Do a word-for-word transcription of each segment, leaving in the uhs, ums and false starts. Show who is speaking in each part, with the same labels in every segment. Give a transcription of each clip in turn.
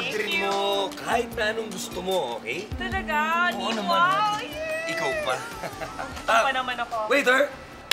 Speaker 1: orderin mo kahit na anong gusto mo, okay?
Speaker 2: Talaga?
Speaker 1: Oo
Speaker 2: Di
Speaker 1: naman.
Speaker 2: wow!
Speaker 1: Ikaw pa.
Speaker 2: Gusto pa naman ako.
Speaker 1: Waiter!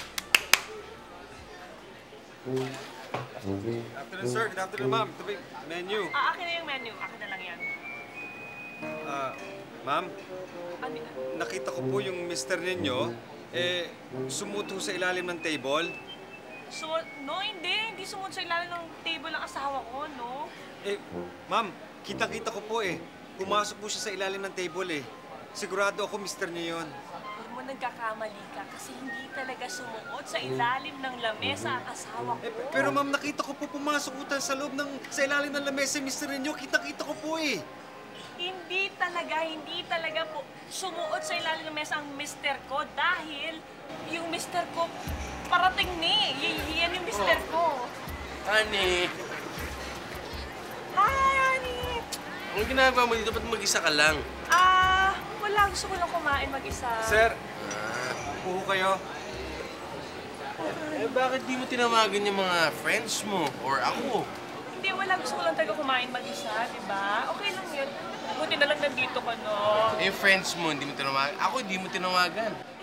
Speaker 3: Good afternoon, sir. Good afternoon, ma'am. Ito ba yung menu?
Speaker 2: Ah, akin na yung menu. Akin na lang yan.
Speaker 3: Ah, ma'am,
Speaker 2: Ano?
Speaker 3: nakita ko po yung mister ninyo, eh, sumuto sa ilalim ng table.
Speaker 2: So, no, hindi. Hindi sumunod sa ilalim ng table ng asawa ko, no?
Speaker 3: Eh, ma'am, kita-kita ko po eh. Pumasok po siya sa ilalim ng table eh. Sigurado ako mister niyo yun.
Speaker 2: Huwag mo nagkakamali ka kasi hindi talaga sumuot sa ilalim ng lamesa ang asawa ko.
Speaker 3: Eh, pe- pero ma'am, nakita ko po pumasok utan sa loob ng, sa ilalim ng lamesa mister ninyo. Kita-kita ko po eh.
Speaker 2: Hindi talaga, hindi talaga po sumuot sa ilalim ng mesa ang mister ko dahil yung mister ko parating ni. Y- yan yung mister ko.
Speaker 4: Honey,
Speaker 2: Hi, honey!
Speaker 4: anong ginagawa mo dito? Ba't mag-isa ka lang?
Speaker 2: Ah, wala. Gusto ko lang kumain mag-isa.
Speaker 3: Sir,
Speaker 4: Ah,
Speaker 3: upo kayo.
Speaker 4: eh bakit di mo tinawagan yung mga friends mo or ako?
Speaker 2: Hindi, wala. Gusto ko lang talaga kumain mag-isa, di ba? Okay lang yun. Buti na lang nandito ka, no?
Speaker 4: Eh friends mo, hindi mo tinawagan. Ako, hindi mo tinawagan.